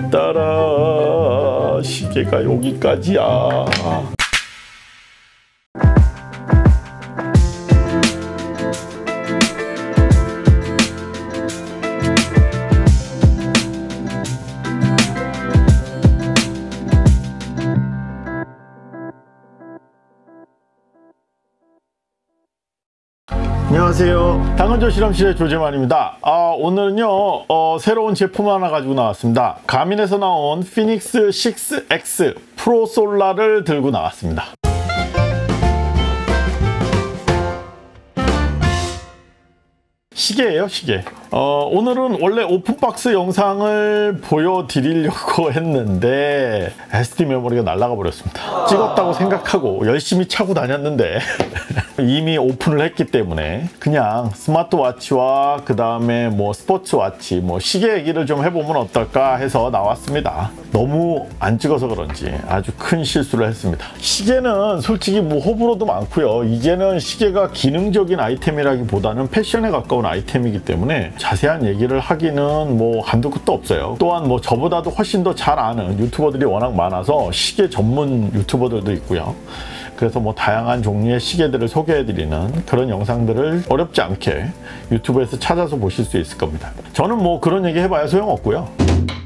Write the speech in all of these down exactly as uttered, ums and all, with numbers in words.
따라 시계가 여기까지야. 안녕하세요. 당근조 실험실의 조재만입니다. 아, 오늘은요 어, 새로운 제품 하나 가지고 나왔습니다. 가민에서 나온 피닉스 식스 엑스 프로 솔라를 들고 나왔습니다. 시계예요, 시계. 어, 오늘은 원래 오픈박스 영상을 보여드리려고 했는데 에스디 메모리가 날아가 버렸습니다. 찍었다고 생각하고 열심히 차고 다녔는데 이미 오픈을 했기 때문에 그냥 스마트워치와 그 다음에 뭐 스포츠워치, 뭐 시계 얘기를 좀 해보면 어떨까 해서 나왔습니다. 너무 안 찍어서 그런지 아주 큰 실수를 했습니다. 시계는 솔직히 뭐 호불호도 많고요. 이제는 시계가 기능적인 아이템이라기보다는 패션에 가까운 아이템이기 때문에 자세한 얘기를 하기는 뭐 한두 끝도 없어요. 또한 뭐 저보다도 훨씬 더 잘 아는 유튜버들이 워낙 많아서 시계 전문 유튜버들도 있고요. 그래서 뭐 다양한 종류의 시계들을 소개해드리는 그런 영상들을 어렵지 않게 유튜브에서 찾아서 보실 수 있을 겁니다. 저는 뭐 그런 얘기 해봐야 소용없고요.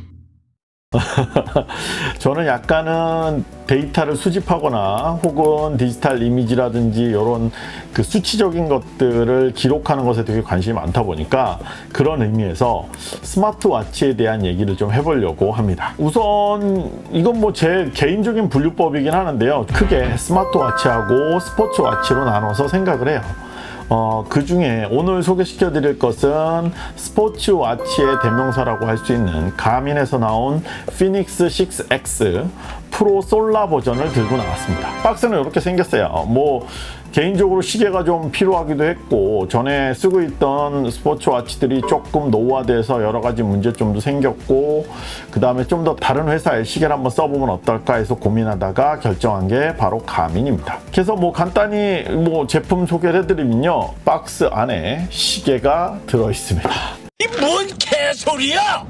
저는 약간은 데이터를 수집하거나 혹은 디지털 이미지라든지 이런 그 수치적인 것들을 기록하는 것에 되게 관심이 많다 보니까 그런 의미에서 스마트워치에 대한 얘기를 좀 해보려고 합니다. 우선 이건 뭐 제 개인적인 분류법이긴 하는데요. 크게 스마트워치하고 스포츠워치로 나눠서 생각을 해요. 어, 그 중에 오늘 소개시켜 드릴 것은 스포츠워치의 대명사라고 할 수 있는 가민에서 나온 피닉스 식스 엑스 프로 솔라 버전을 들고 나왔습니다. 박스는 이렇게 생겼어요. 뭐 개인적으로 시계가 좀 필요하기도 했고 전에 쓰고 있던 스포츠워치들이 조금 노후화돼서 여러 가지 문제점도 생겼고 그 다음에 좀 더 다른 회사의 시계를 한번 써보면 어떨까 해서 고민하다가 결정한 게 바로 가민입니다. 그래서 뭐 간단히 뭐 제품 소개를 해드리면요, 박스 안에 시계가 들어있습니다. 이 뭔 개소리야!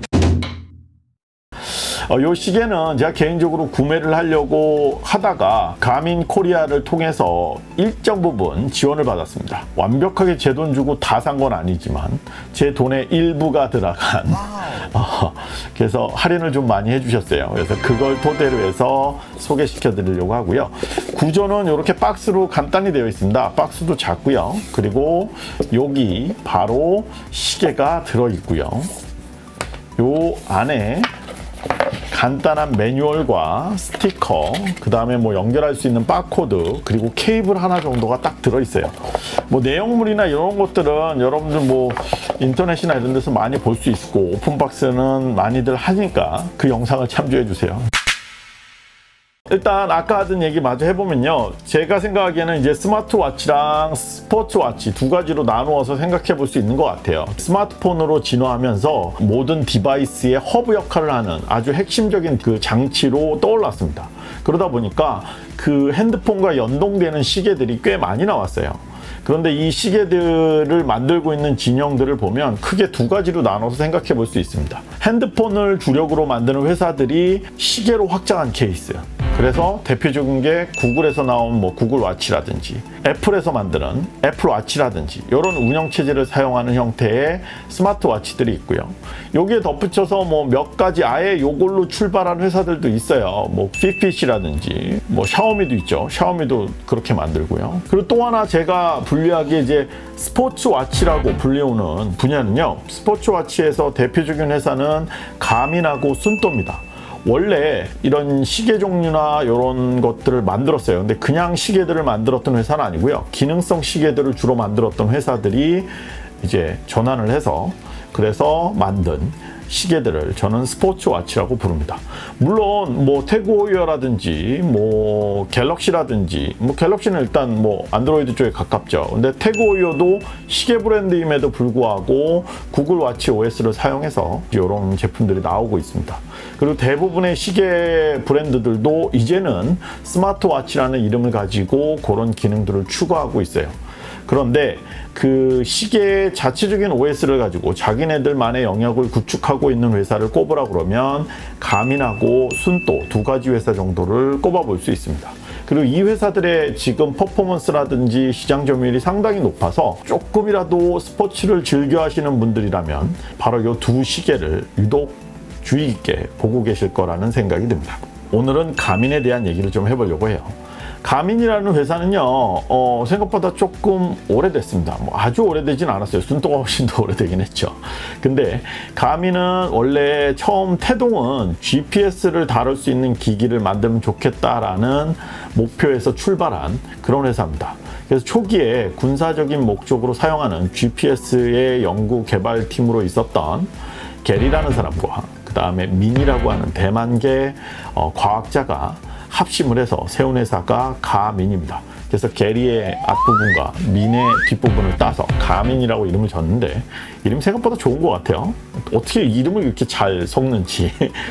어, 이 시계는 제가 개인적으로 구매를 하려고 하다가 가민 코리아를 통해서 일정 부분 지원을 받았습니다. 완벽하게 제 돈 주고 다 산 건 아니지만 제 돈의 일부가 들어간 어, 그래서 할인을 좀 많이 해주셨어요. 그래서 그걸 토대로 해서 소개시켜 드리려고 하고요. 구조는 이렇게 박스로 간단히 되어 있습니다. 박스도 작고요. 그리고 여기 바로 시계가 들어 있고요. 요 안에 간단한 매뉴얼과 스티커, 그 다음에 뭐 연결할 수 있는 바코드, 그리고 케이블 하나 정도가 딱 들어있어요. 뭐 내용물이나 이런 것들은 여러분들 뭐 인터넷이나 이런 데서 많이 볼 수 있고 오픈박스는 많이들 하니까 그 영상을 참조해 주세요. 일단 아까 하던 얘기 마저 해보면요, 제가 생각하기에는 이제 스마트워치랑 스포츠워치 두 가지로 나누어서 생각해 볼 수 있는 것 같아요. 스마트폰으로 진화하면서 모든 디바이스의 허브 역할을 하는 아주 핵심적인 그 장치로 떠올랐습니다. 그러다 보니까 그 핸드폰과 연동되는 시계들이 꽤 많이 나왔어요. 그런데 이 시계들을 만들고 있는 진영들을 보면 크게 두 가지로 나눠서 생각해 볼 수 있습니다. 핸드폰을 주력으로 만드는 회사들이 시계로 확장한 케이스, 그래서 대표적인 게 구글에서 나온 뭐 구글 워치라든지 애플에서 만드는 애플 워치라든지 이런 운영체제를 사용하는 형태의 스마트워치들이 있고요. 여기에 덧붙여서 뭐 몇 가지 아예 이걸로 출발한 회사들도 있어요. 뭐 핏빗이라든지 뭐 샤오미도 있죠. 샤오미도 그렇게 만들고요. 그리고 또 하나 제가 분류하기에 이제 스포츠워치라고 불리우는 분야는요, 스포츠워치에서 대표적인 회사는 가민하고 순토입니다. 원래 이런 시계 종류나 이런 것들을 만들었어요. 근데 그냥 시계들을 만들었던 회사는 아니고요, 기능성 시계들을 주로 만들었던 회사들이 이제 전환을 해서 그래서 만든 시계들을 저는 스포츠워치라고 부릅니다. 물론 뭐 태그호이어라든지 뭐 갤럭시라든지, 뭐 갤럭시는 일단 뭐 안드로이드 쪽에 가깝죠. 근데 태그호이어도 시계 브랜드임에도 불구하고 구글 워치 오에스를 사용해서 이런 제품들이 나오고 있습니다. 그리고 대부분의 시계 브랜드들도 이제는 스마트워치라는 이름을 가지고 그런 기능들을 추가하고 있어요. 그런데 그 시계의 자체적인 오에스를 가지고 자기네들만의 영역을 구축하고 있는 회사를 꼽으라 그러면 가민하고 순또 두 가지 회사 정도를 꼽아볼 수 있습니다. 그리고 이 회사들의 지금 퍼포먼스라든지 시장 점유율이 상당히 높아서 조금이라도 스포츠를 즐겨 하시는 분들이라면 바로 이 두 시계를 유독 주의 깊게 보고 계실 거라는 생각이 듭니다. 오늘은 가민에 대한 얘기를 좀 해보려고 해요. 가민이라는 회사는요, 어, 생각보다 조금 오래됐습니다. 뭐 아주 오래되진 않았어요. 순도가 훨씬 더 오래되긴 했죠. 근데 가민은 원래 처음 태동은 지피에스를 다룰 수 있는 기기를 만들면 좋겠다라는 목표에서 출발한 그런 회사입니다. 그래서 초기에 군사적인 목적으로 사용하는 지피에스의 연구 개발팀으로 있었던 게리라는 사람과 그 다음에 민이라고 하는 대만계 어, 과학자가 합심을 해서 세운 회사가 가민입니다. 그래서 게리의 앞부분과 민의 뒷부분을 따서 가민이라고 이름을 졌는데 이름 생각보다 좋은 것 같아요. 어떻게 이름을 이렇게 잘 섞는지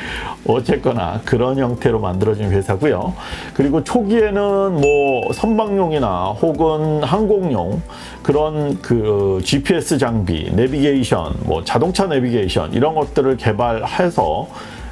어쨌거나 그런 형태로 만들어진 회사고요. 그리고 초기에는 뭐 선박용이나 혹은 항공용 그런 그 지피에스 장비, 내비게이션, 뭐 자동차 내비게이션 이런 것들을 개발해서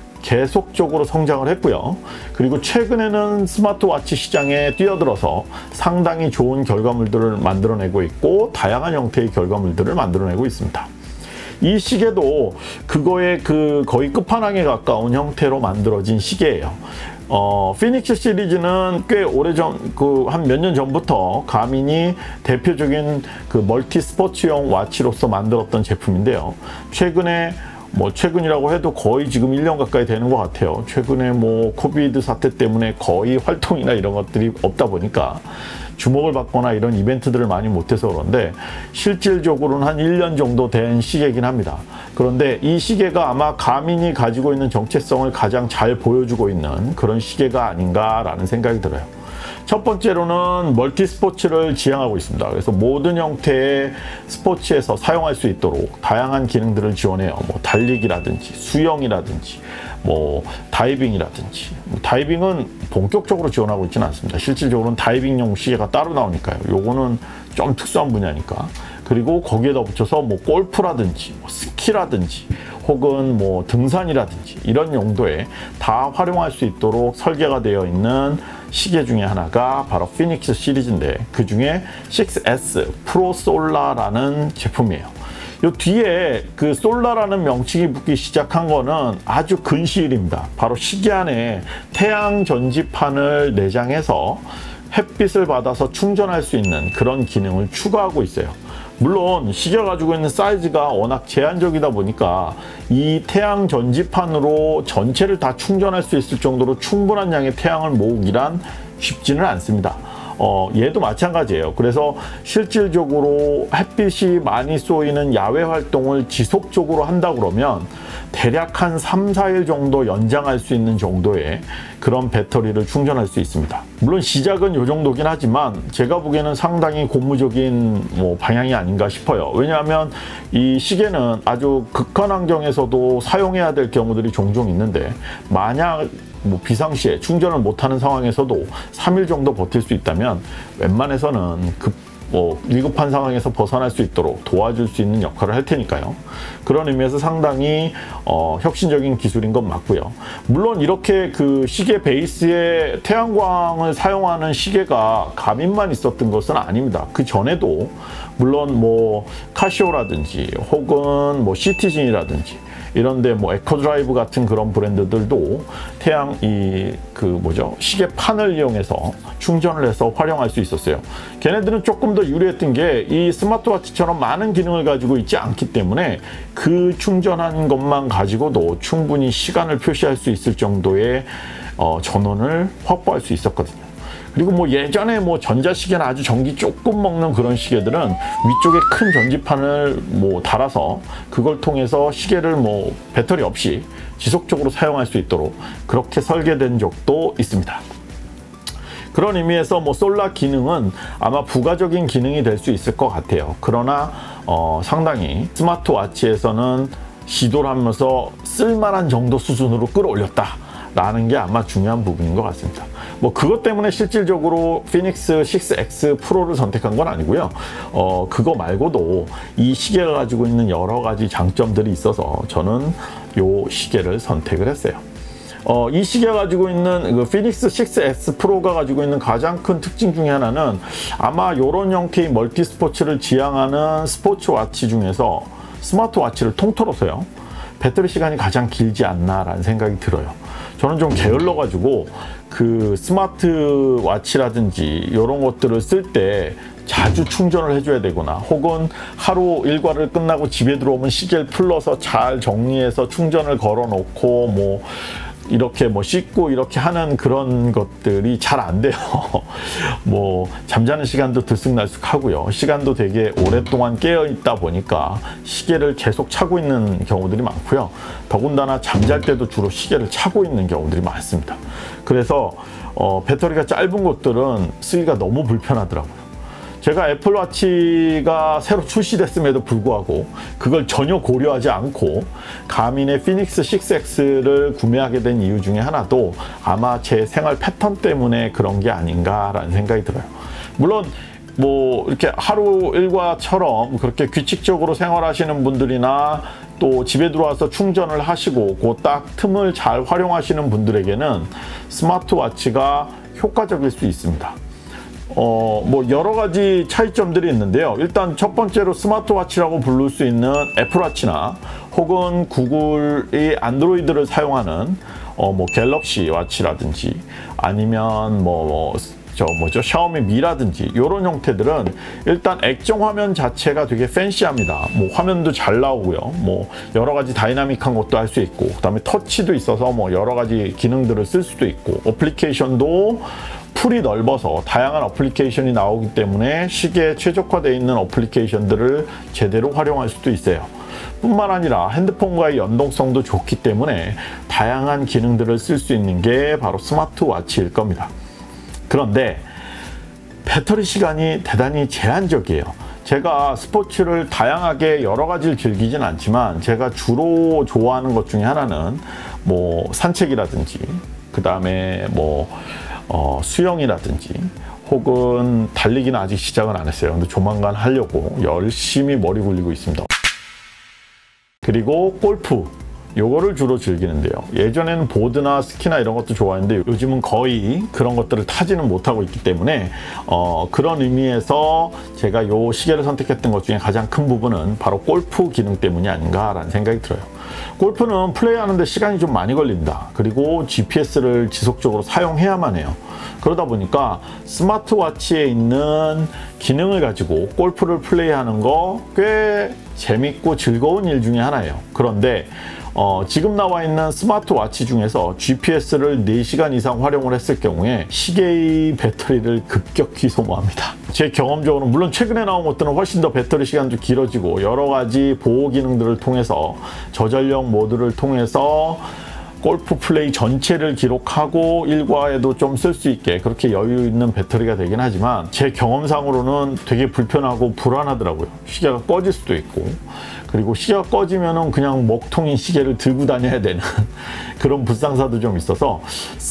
계속적으로 성장을 했고요. 그리고 최근에는 스마트워치 시장에 뛰어들어서 상당히 좋은 결과물들을 만들어내고 있고 다양한 형태의 결과물들을 만들어내고 있습니다. 이 시계도 그거의 그 거의 끝판왕에 가까운 형태로 만들어진 시계예요. 어, 피닉스 시리즈는 꽤 오래전, 그 한 몇 년 전부터 가민이 대표적인 그 멀티 스포츠용 와치로서 만들었던 제품인데요. 최근에 뭐 최근이라고 해도 거의 지금 일 년 가까이 되는 것 같아요. 최근에 뭐 코비드 사태 때문에 거의 활동이나 이런 것들이 없다 보니까 주목을 받거나 이런 이벤트들을 많이 못해서 그런데 실질적으로는 한 일 년 정도 된 시계이긴 합니다. 그런데 이 시계가 아마 가민이 가지고 있는 정체성을 가장 잘 보여주고 있는 그런 시계가 아닌가라는 생각이 들어요. 첫 번째로는 멀티 스포츠를 지향하고 있습니다. 그래서 모든 형태의 스포츠에서 사용할 수 있도록 다양한 기능들을 지원해요. 뭐 달리기라든지 수영이라든지 뭐 다이빙이라든지. 다이빙은 본격적으로 지원하고 있지는 않습니다. 실질적으로는 다이빙용 시계가 따로 나오니까요. 요거는 좀 특수한 분야니까. 그리고 거기에다 붙여서 뭐 골프라든지 뭐 스키라든지 혹은 뭐 등산이라든지 이런 용도에 다 활용할 수 있도록 설계가 되어 있는 시계 중에 하나가 바로 피닉스 시리즈인데 그 중에 식스 에스 프로 솔라라는 제품이에요. 요 뒤에 그 솔라라는 명칭이 붙기 시작한 거는 아주 근시일입니다. 바로 시계 안에 태양 전지판을 내장해서 햇빛을 받아서 충전할 수 있는 그런 기능을 추가하고 있어요. 물론 시계가 가지고 있는 사이즈가 워낙 제한적이다 보니까 이 태양 전지판으로 전체를 다 충전할 수 있을 정도로 충분한 양의 태양을 모으기란 쉽지는 않습니다. 어, 얘도 마찬가지예요. 그래서 실질적으로 햇빛이 많이 쏘이는 야외 활동을 지속적으로 한다 그러면 대략 한 삼, 사 일 정도 연장할 수 있는 정도의 그런 배터리를 충전할 수 있습니다. 물론 시작은 이 정도긴 하지만 제가 보기에는 상당히 고무적인 뭐 방향이 아닌가 싶어요. 왜냐하면 이 시계는 아주 극한 환경에서도 사용해야 될 경우들이 종종 있는데 만약 뭐 비상시에 충전을 못하는 상황에서도 삼 일 정도 버틸 수 있다면 웬만해서는 급, 뭐 위급한 상황에서 벗어날 수 있도록 도와줄 수 있는 역할을 할 테니까요. 그런 의미에서 상당히 어, 혁신적인 기술인 건 맞고요. 물론 이렇게 그 시계 베이스에 태양광을 사용하는 시계가 가민만 있었던 것은 아닙니다. 그 전에도 물론 뭐 카시오라든지 혹은 뭐 시티즌이라든지 이런데 뭐 에코드라이브 같은 그런 브랜드들도 태양 이 그 뭐죠 시계판을 이용해서 충전을 해서 활용할 수 있었어요. 걔네들은 조금 더 유리했던 게 이 스마트워치처럼 많은 기능을 가지고 있지 않기 때문에 그 충전한 것만 가지고도 충분히 시간을 표시할 수 있을 정도의 어, 전원을 확보할 수 있었거든요. 그리고 뭐 예전에 뭐 전자시계나 아주 전기 조금 먹는 그런 시계들은 위쪽에 큰 전지판을 뭐 달아서 그걸 통해서 시계를 뭐 배터리 없이 지속적으로 사용할 수 있도록 그렇게 설계된 적도 있습니다. 그런 의미에서 뭐 솔라 기능은 아마 부가적인 기능이 될 수 있을 것 같아요. 그러나 어, 상당히 스마트워치에서는 시도를 하면서 쓸만한 정도 수준으로 끌어올렸다 라는 게 아마 중요한 부분인 것 같습니다. 뭐 그것 때문에 실질적으로 피닉스 식스 엑스 프로를 선택한 건 아니고요. 어, 그거 말고도 이 시계가 가지고 있는 여러 가지 장점들이 있어서 저는 요 시계를 선택을 했어요. 어, 이 시계가 가지고 있는 그 피닉스 식스 에스 프로가 가지고 있는 가장 큰 특징 중에 하나는 아마 이런 형태의 멀티 스포츠를 지향하는 스포츠워치 중에서 스마트워치를 통틀어서요, 배터리 시간이 가장 길지 않나라는 생각이 들어요. 저는 좀 게을러 가지고 그 스마트워치라든지 이런 것들을 쓸 때 자주 충전을 해줘야 되거나, 혹은 하루 일과를 끝나고 집에 들어오면 시계를 풀러서 잘 정리해서 충전을 걸어 놓고 뭐 이렇게 뭐 씻고 이렇게 하는 그런 것들이 잘 안 돼요. 뭐 잠자는 시간도 들쑥날쑥하고요. 시간도 되게 오랫동안 깨어 있다 보니까 시계를 계속 차고 있는 경우들이 많고요. 더군다나 잠잘 때도 주로 시계를 차고 있는 경우들이 많습니다. 그래서 어, 배터리가 짧은 것들은 쓰기가 너무 불편하더라고요. 제가 애플워치가 새로 출시됐음에도 불구하고 그걸 전혀 고려하지 않고 가민의 피닉스 식스 엑스를 구매하게 된 이유 중에 하나도 아마 제 생활 패턴 때문에 그런 게 아닌가라는 생각이 들어요. 물론 뭐 이렇게 하루 일과처럼 그렇게 규칙적으로 생활하시는 분들이나 또 집에 들어와서 충전을 하시고 그 딱 틈을 잘 활용하시는 분들에게는 스마트워치가 효과적일 수 있습니다. 어, 뭐 여러 가지 차이점들이 있는데요. 일단 첫 번째로 스마트워치라고 부를 수 있는 애플워치나 혹은 구글의 안드로이드를 사용하는 어, 뭐 갤럭시 워치라든지 아니면 뭐 저 뭐죠 샤오미 미라든지 이런 형태들은 일단 액정 화면 자체가 되게 팬시합니다. 뭐 화면도 잘 나오고요. 뭐 여러 가지 다이나믹한 것도 할 수 있고, 그다음에 터치도 있어서 뭐 여러 가지 기능들을 쓸 수도 있고, 어플리케이션도 풀이 넓어서 다양한 어플리케이션이 나오기 때문에 시계에 최적화되어 있는 어플리케이션들을 제대로 활용할 수도 있어요. 뿐만 아니라 핸드폰과의 연동성도 좋기 때문에 다양한 기능들을 쓸 수 있는 게 바로 스마트워치일 겁니다. 그런데 배터리 시간이 대단히 제한적이에요. 제가 스포츠를 다양하게 여러 가지를 즐기진 않지만 제가 주로 좋아하는 것 중에 하나는 뭐 산책이라든지, 그 다음에 뭐 어, 수영이라든지, 혹은 달리기는 아직 시작은 안 했어요. 근데 조만간 하려고 열심히 머리 굴리고 있습니다. 그리고 골프, 요거를 주로 즐기는데요. 예전에는 보드나 스키나 이런 것도 좋아했는데 요즘은 거의 그런 것들을 타지는 못하고 있기 때문에 어, 그런 의미에서 제가 요 시계를 선택했던 것 중에 가장 큰 부분은 바로 골프 기능 때문이 아닌가라는 생각이 들어요. 골프는 플레이하는데 시간이 좀 많이 걸립니다. 그리고 지피에스를 지속적으로 사용해야만 해요. 그러다 보니까 스마트워치에 있는 기능을 가지고 골프를 플레이하는 거 꽤 재밌고 즐거운 일 중에 하나예요. 그런데 어, 지금 나와 있는 스마트워치 중에서 지피에스를 네 시간 이상 활용을 했을 경우에 시계의 배터리를 급격히 소모합니다. 제 경험적으로 물론 최근에 나온 것들은 훨씬 더 배터리 시간도 길어지고 여러 가지 보호 기능들을 통해서 저전력 모드를 통해서 골프 플레이 전체를 기록하고 일과에도 좀 쓸 수 있게 그렇게 여유 있는 배터리가 되긴 하지만 제 경험상으로는 되게 불편하고 불안하더라고요. 시계가 꺼질 수도 있고, 그리고 시계가 꺼지면은 그냥 먹통인 시계를 들고 다녀야 되는 그런 불상사도 좀 있어서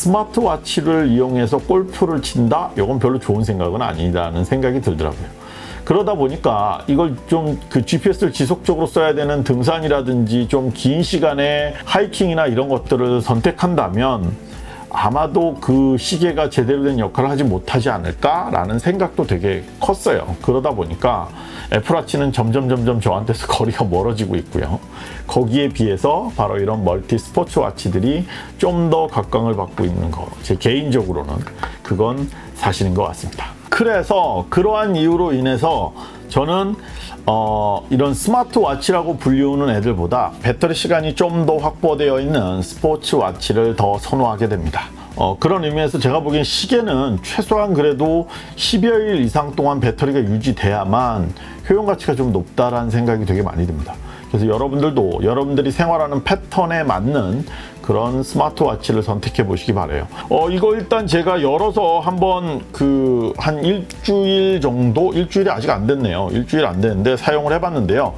스마트워치를 이용해서 골프를 친다? 이건 별로 좋은 생각은 아니라는 생각이 들더라고요. 그러다 보니까 이걸 좀 그 지피에스를 지속적으로 써야 되는 등산이라든지 좀 긴 시간에 하이킹이나 이런 것들을 선택한다면 아마도 그 시계가 제대로 된 역할을 하지 못하지 않을까라는 생각도 되게 컸어요. 그러다 보니까 애플워치는 점점 점점 저한테서 거리가 멀어지고 있고요. 거기에 비해서 바로 이런 멀티 스포츠워치들이 좀 더 각광을 받고 있는 거, 제 개인적으로는 그건 사실인 것 같습니다. 그래서 그러한 이유로 인해서 저는 어, 이런 스마트워치라고 불리우는 애들보다 배터리 시간이 좀 더 확보되어 있는 스포츠워치를 더 선호하게 됩니다. 어, 그런 의미에서 제가 보기엔 시계는 최소한 그래도 십여 일 이상 동안 배터리가 유지돼야만 효용가치가 좀 높다라는 생각이 되게 많이 듭니다. 그래서 여러분들도 여러분들이 생활하는 패턴에 맞는 그런 스마트워치를 선택해 보시기 바래요. 어, 이거 일단 제가 열어서 한번 그 한 일주일 정도, 일주일이 아직 안 됐네요. 일주일 안 됐는데 사용을 해봤는데요.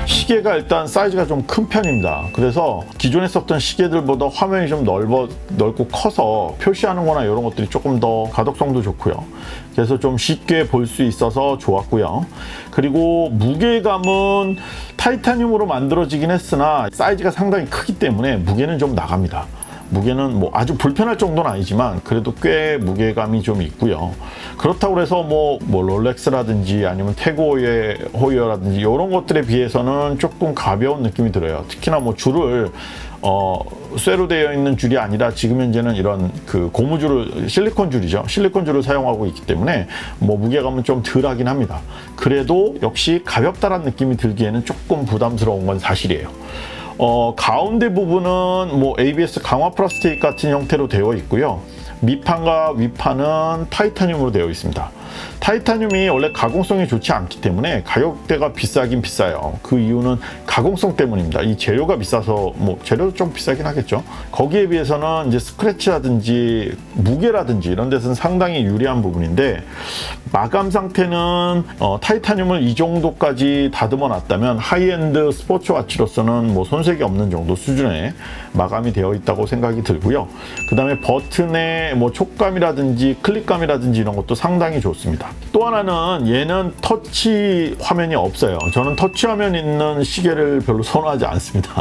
시계가 일단 사이즈가 좀 큰 편입니다. 그래서 기존에 썼던 시계들보다 화면이 좀 넓어, 넓고 커서 표시하는 거나 이런 것들이 조금 더 가독성도 좋고요. 그래서 좀 쉽게 볼 수 있어서 좋았고요. 그리고 무게감은 타이타늄으로 만들어지긴 했으나 사이즈가 상당히 크기 때문에 무게는 좀 나갑니다. 무게는 뭐 아주 불편할 정도는 아니지만 그래도 꽤 무게감이 좀 있고요. 그렇다고 해서 뭐, 뭐 롤렉스라든지 아니면 태고의 호이어라든지 이런 것들에 비해서는 조금 가벼운 느낌이 들어요. 특히나 뭐 줄을 어, 쇠로 되어 있는 줄이 아니라 지금 현재는 이런 그 고무줄을 실리콘 줄이죠. 실리콘 줄을 사용하고 있기 때문에 뭐 무게감은 좀 덜하긴 합니다. 그래도 역시 가볍다란 느낌이 들기에는 조금 부담스러운 건 사실이에요. 어, 가운데 부분은 뭐 에이비에스 강화 플라스틱 같은 형태로 되어 있고요. 밑판과 윗판은 타이타늄으로 되어 있습니다. 타이타늄이 원래 가공성이 좋지 않기 때문에 가격대가 비싸긴 비싸요. 그 이유는 가공성 때문입니다. 이 재료가 비싸서, 뭐 재료도 좀 비싸긴 하겠죠. 거기에 비해서는 이제 스크래치라든지 무게라든지 이런 데서는 상당히 유리한 부분인데, 마감 상태는 어, 타이타늄을 이 정도까지 다듬어 놨다면 하이엔드 스포츠워치로서는 뭐 손색이 없는 정도 수준의 마감이 되어 있다고 생각이 들고요. 그 다음에 버튼의 뭐 촉감이라든지 클릭감이라든지 이런 것도 상당히 좋습니다. 또 하나는 얘는 터치 화면이 없어요. 저는 터치 화면 있는 시계를 별로 선호하지 않습니다.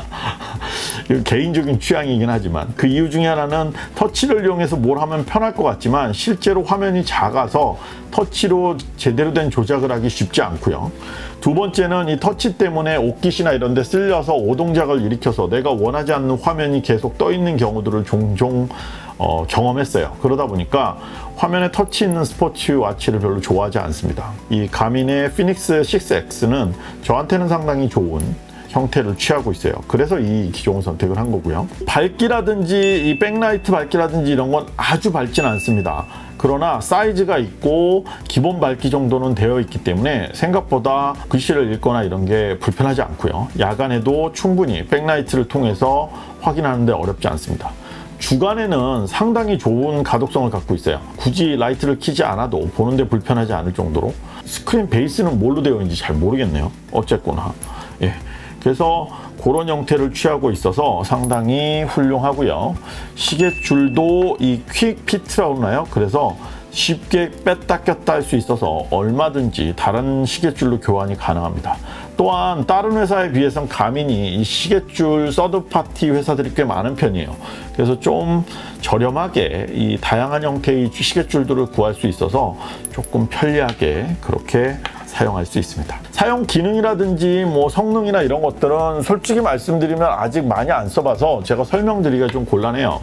개인적인 취향이긴 하지만 그 이유 중에 하나는 터치를 이용해서 뭘 하면 편할 것 같지만 실제로 화면이 작아서 터치로 제대로 된 조작을 하기 쉽지 않고요. 두 번째는 이 터치 때문에 옷깃이나 이런 데 쓸려서 오동작을 일으켜서 내가 원하지 않는 화면이 계속 떠 있는 경우들을 종종 어, 경험했어요. 그러다 보니까 화면에 터치 있는 스포츠워치를 별로 좋아하지 않습니다. 이 가민의 피닉스 식스 엑스는 저한테는 상당히 좋은 형태를 취하고 있어요. 그래서 이 기종을 선택을 한 거고요. 밝기라든지 이 백라이트 밝기라든지 이런 건 아주 밝진 않습니다. 그러나 사이즈가 있고 기본 밝기 정도는 되어 있기 때문에 생각보다 글씨를 읽거나 이런 게 불편하지 않고요. 야간에도 충분히 백라이트를 통해서 확인하는 데 어렵지 않습니다. 주간에는 상당히 좋은 가독성을 갖고 있어요. 굳이 라이트를 켜지 않아도 보는데 불편하지 않을 정도로. 스크린 베이스는 뭘로 되어 있는지 잘 모르겠네요. 어쨌거나. 예. 그래서 그런 형태를 취하고 있어서 상당히 훌륭하고요. 시계줄도 이 퀵 피트라고 하나요? 그래서 쉽게 뺐다 꼈다 할 수 있어서 얼마든지 다른 시계줄로 교환이 가능합니다. 또한 다른 회사에 비해서는 가민이 이 시계줄 서드파티 회사들이 꽤 많은 편이에요. 그래서 좀 저렴하게 이 다양한 형태의 시계줄들을 구할 수 있어서 조금 편리하게 그렇게 사용할 수 있습니다. 사용 기능이라든지 뭐 성능이나 이런 것들은 솔직히 말씀드리면 아직 많이 안 써봐서 제가 설명드리기가 좀 곤란해요.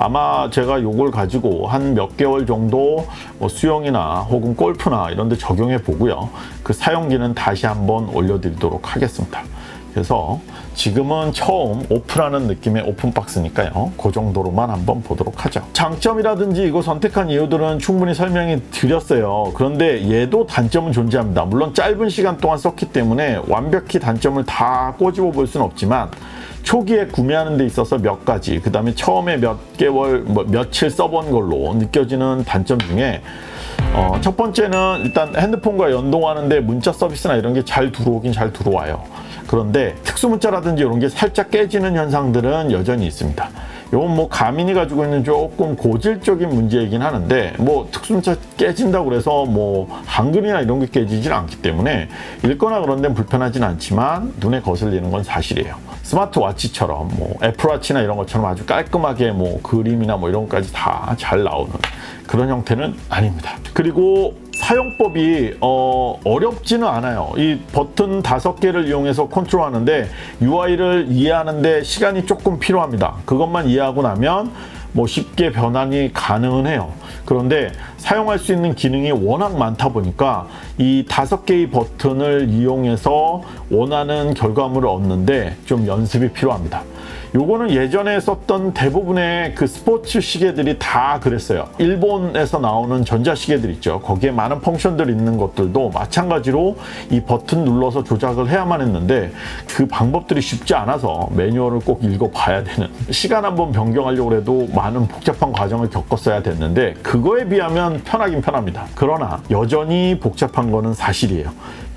아마 제가 요걸 가지고 한 몇 개월 정도 뭐 수영이나 혹은 골프나 이런 데 적용해 보고요. 그 사용기는 다시 한번 올려드리도록 하겠습니다. 그래서 지금은 처음 오픈하는 느낌의 오픈박스니까요. 그 정도로만 한번 보도록 하죠. 장점이라든지 이거 선택한 이유들은 충분히 설명이 드렸어요. 그런데 얘도 단점은 존재합니다. 물론 짧은 시간 동안 썼기 때문에 완벽히 단점을 다 꼬집어 볼 수는 없지만 초기에 구매하는 데 있어서 몇 가지, 그 다음에 처음에 몇 개월, 뭐 며칠 써본 걸로 느껴지는 단점 중에 어, 첫 번째는 일단 핸드폰과 연동하는데 문자 서비스나 이런 게 잘 들어오긴 잘 들어와요. 그런데 특수문자라든지 이런 게 살짝 깨지는 현상들은 여전히 있습니다. 이건 뭐 가민이 가지고 있는 조금 고질적인 문제이긴 하는데, 뭐 특수문자 깨진다고 그래서 뭐 한글이나 이런 게 깨지진 않기 때문에 읽거나 그런 데는 불편하진 않지만 눈에 거슬리는 건 사실이에요. 스마트워치처럼 뭐 애플워치나 이런 것처럼 아주 깔끔하게 뭐 그림이나 뭐 이런 것까지 다 잘 나오는 그런 형태는 아닙니다. 그리고 사용법이 어, 어렵지는 않아요. 이 버튼 다섯 개를 이용해서 컨트롤하는데 유아이를 이해하는데 시간이 조금 필요합니다. 그것만 이해하고 나면 뭐 쉽게 변환이 가능은 해요. 그런데 사용할 수 있는 기능이 워낙 많다 보니까 이 다섯 개의 버튼을 이용해서 원하는 결과물을 얻는데 좀 연습이 필요합니다. 요거는 예전에 썼던 대부분의 그 스포츠 시계들이 다 그랬어요. 일본에서 나오는 전자시계들 있죠. 거기에 많은 펑션들이 있는 것들도 마찬가지로 이 버튼 눌러서 조작을 해야만 했는데 그 방법들이 쉽지 않아서 매뉴얼을 꼭 읽어봐야 되는, 시간 한번 변경하려고 해도 많은 복잡한 과정을 겪었어야 됐는데 그거에 비하면 편하긴 편합니다. 그러나 여전히 복잡한 거는 사실이에요.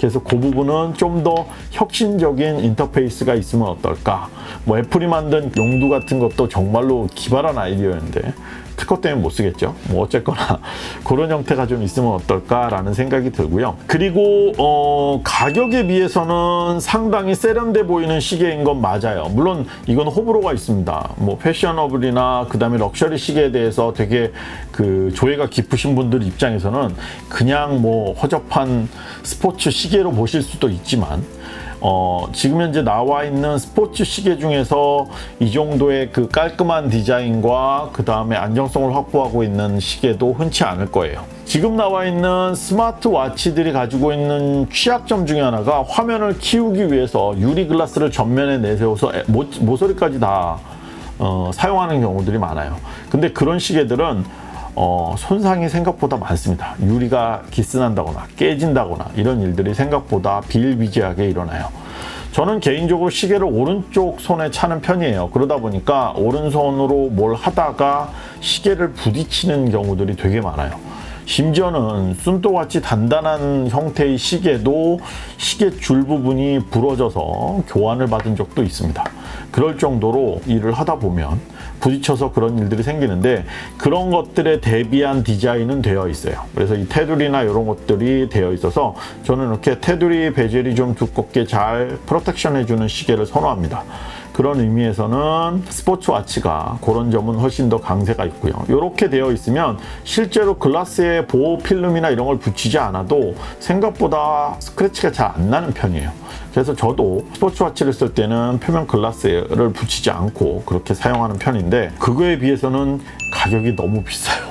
그래서 그 부분은 좀 더 혁신적인 인터페이스가 있으면 어떨까. 뭐 애플이 만든 용두 같은 것도 정말로 기발한 아이디어였는데 특허 때문에 못 쓰겠죠. 뭐 어쨌거나 그런 형태가 좀 있으면 어떨까라는 생각이 들고요. 그리고 어, 가격에 비해서는 상당히 세련돼 보이는 시계인 건 맞아요. 물론 이건 호불호가 있습니다. 뭐 패셔너블이나 그 다음에 럭셔리 시계에 대해서 되게 그 조예가 깊으신 분들 입장에서는 그냥 뭐 허접한 스포츠 시계로 보실 수도 있지만 어, 지금 현재 나와 있는 스포츠 시계 중에서 이 정도의 그 깔끔한 디자인과 그 다음에 안정성을 확보하고 있는 시계도 흔치 않을 거예요. 지금 나와 있는 스마트워치들이 가지고 있는 취약점 중에 하나가 화면을 키우기 위해서 유리 글라스를 전면에 내세워서 모, 모서리까지 다 어, 사용하는 경우들이 많아요. 근데 그런 시계들은 어, 손상이 생각보다 많습니다. 유리가 기스난다거나 깨진다거나 이런 일들이 생각보다 비일비재하게 일어나요. 저는 개인적으로 시계를 오른쪽 손에 차는 편이에요. 그러다 보니까 오른손으로 뭘 하다가 시계를 부딪히는 경우들이 되게 많아요. 심지어는 순토같이 단단한 형태의 시계도 시계 줄 부분이 부러져서 교환을 받은 적도 있습니다. 그럴 정도로 일을 하다 보면 부딪혀서 그런 일들이 생기는데 그런 것들에 대비한 디자인은 되어 있어요. 그래서 이 테두리나 이런 것들이 되어 있어서 저는 이렇게 테두리 베젤이 좀 두껍게 잘 프로텍션 해주는 시계를 선호합니다. 그런 의미에서는 스포츠워치가 그런 점은 훨씬 더 강세가 있고요. 이렇게 되어 있으면 실제로 글라스에 보호 필름이나 이런 걸 붙이지 않아도 생각보다 스크래치가 잘 안 나는 편이에요. 그래서 저도 스포츠워치를 쓸 때는 표면 글라스를 붙이지 않고 그렇게 사용하는 편인데 그거에 비해서는 가격이 너무 비싸요.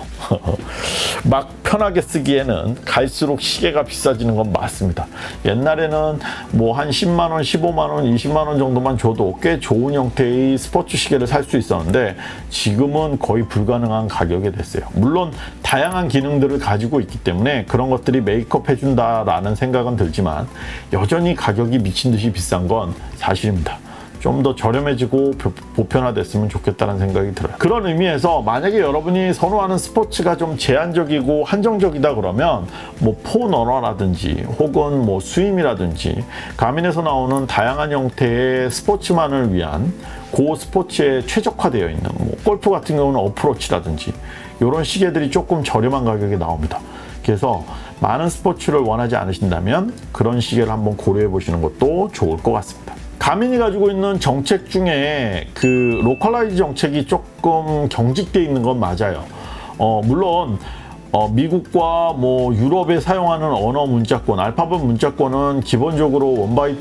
막 편하게 쓰기에는 갈수록 시계가 비싸지는 건 맞습니다. 옛날에는 뭐 한 십만 원, 십오만 원, 이십만 원 정도만 줘도 꽤 좋은 형태의 스포츠 시계를 살 수 있었는데 지금은 거의 불가능한 가격이 됐어요. 물론 다양한 기능들을 가지고 있기 때문에 그런 것들이 메이크업 해준다라는 생각은 들지만 여전히 가격이 미친 듯이 비싼 건 사실입니다. 좀 더 저렴해지고 보편화됐으면 좋겠다는 생각이 들어요. 그런 의미에서 만약에 여러분이 선호하는 스포츠가 좀 제한적이고 한정적이다 그러면 뭐 포너라든지 혹은 뭐 스윙이라든지 가민에서 나오는 다양한 형태의 스포츠만을 위한 고 스포츠에 최적화되어 있는 뭐 골프 같은 경우는 어프로치라든지 이런 시계들이 조금 저렴한 가격에 나옵니다. 그래서 많은 스포츠를 원하지 않으신다면 그런 시계를 한번 고려해 보시는 것도 좋을 것 같습니다. 가민이 가지고 있는 정책 중에 그 로컬라이즈 정책이 조금 경직되어 있는 건 맞아요. 어, 물론 어, 미국과 뭐 유럽에 사용하는 언어 문자권, 알파벳 문자권은 기본적으로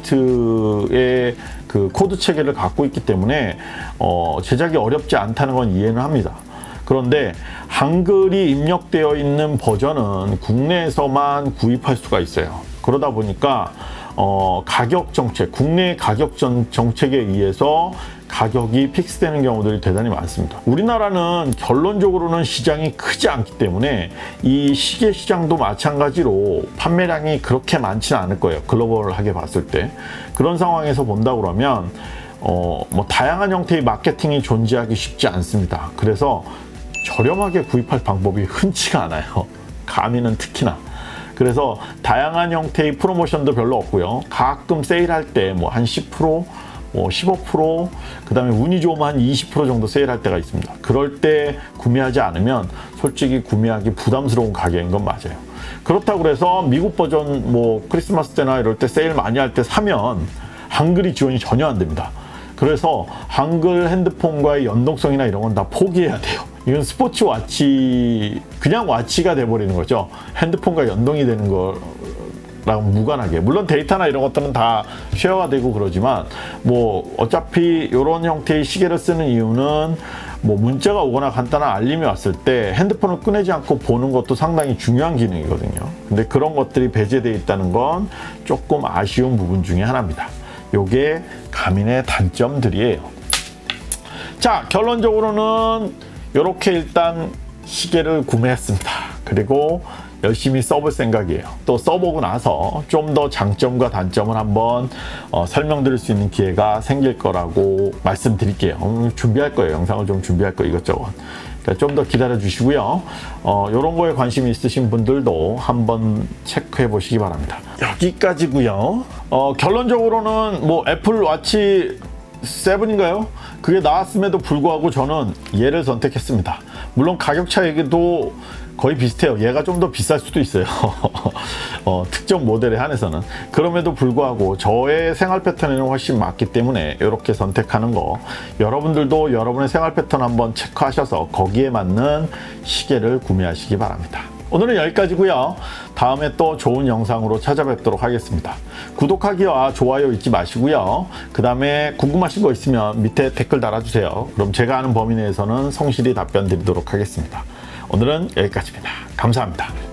원바이트의 그 코드 체계를 갖고 있기 때문에 어, 제작이 어렵지 않다는 건 이해는 합니다. 그런데 한글이 입력되어 있는 버전은 국내에서만 구입할 수가 있어요. 그러다 보니까 어, 가격 정책, 국내 가격 전, 정책에 의해서 가격이 픽스되는 경우들이 대단히 많습니다. 우리나라는 결론적으로는 시장이 크지 않기 때문에 이 시계 시장도 마찬가지로 판매량이 그렇게 많지는 않을 거예요. 글로벌하게 봤을 때. 그런 상황에서 본다 그러면 어, 뭐 다양한 형태의 마케팅이 존재하기 쉽지 않습니다. 그래서 저렴하게 구입할 방법이 흔치가 않아요. 가민은 특히나. 그래서 다양한 형태의 프로모션도 별로 없고요. 가끔 세일할 때 뭐 한 십 퍼센트, 뭐 십오 퍼센트, 그 다음에 운이 좋으면 한 이십 퍼센트 정도 세일할 때가 있습니다. 그럴 때 구매하지 않으면 솔직히 구매하기 부담스러운 가격인 건 맞아요. 그렇다고 해서 미국 버전 뭐 크리스마스 때나 이럴 때 세일 많이 할 때 사면 한글이 지원이 전혀 안 됩니다. 그래서 한글 핸드폰과의 연동성이나 이런 건 다 포기해야 돼요. 이건 스포츠 와치, 그냥 와치가 돼버리는 거죠. 핸드폰과 연동이 되는 거랑 무관하게. 물론 데이터나 이런 것들은 다 쉐어가 되고 그러지만 뭐 어차피 이런 형태의 시계를 쓰는 이유는 뭐 문자가 오거나 간단한 알림이 왔을 때 핸드폰을 꺼내지 않고 보는 것도 상당히 중요한 기능이거든요. 근데 그런 것들이 배제되어 있다는 건 조금 아쉬운 부분 중에 하나입니다. 요게 가민의 단점들이에요. 자, 결론적으로는 이렇게 일단 시계를 구매했습니다. 그리고 열심히 써볼 생각이에요. 또 써보고 나서 좀 더 장점과 단점을 한번 어, 설명드릴 수 있는 기회가 생길 거라고 말씀드릴게요. 음, 준비할 거예요. 영상을 좀 준비할 거예요. 이것저것. 그러니까 좀 더 기다려 주시고요. 어, 이런 거에 관심이 있으신 분들도 한번 체크해 보시기 바랍니다. 여기까지고요. 어, 결론적으로는 뭐 애플워치 칠인가요? 그게 나왔음에도 불구하고 저는 얘를 선택했습니다. 물론 가격 차이도 거의 비슷해요. 얘가 좀 더 비쌀 수도 있어요. 어, 특정 모델에 한해서는. 그럼에도 불구하고 저의 생활 패턴에는 훨씬 맞기 때문에 이렇게 선택하는 거, 여러분들도 여러분의 생활 패턴 한번 체크하셔서 거기에 맞는 시계를 구매하시기 바랍니다. 오늘은 여기까지고요. 다음에 또 좋은 영상으로 찾아뵙도록 하겠습니다. 구독하기와 좋아요 잊지 마시고요. 그 다음에 궁금하신 거 있으면 밑에 댓글 달아주세요. 그럼 제가 아는 범위 내에서는 성실히 답변 드리도록 하겠습니다. 오늘은 여기까지입니다. 감사합니다.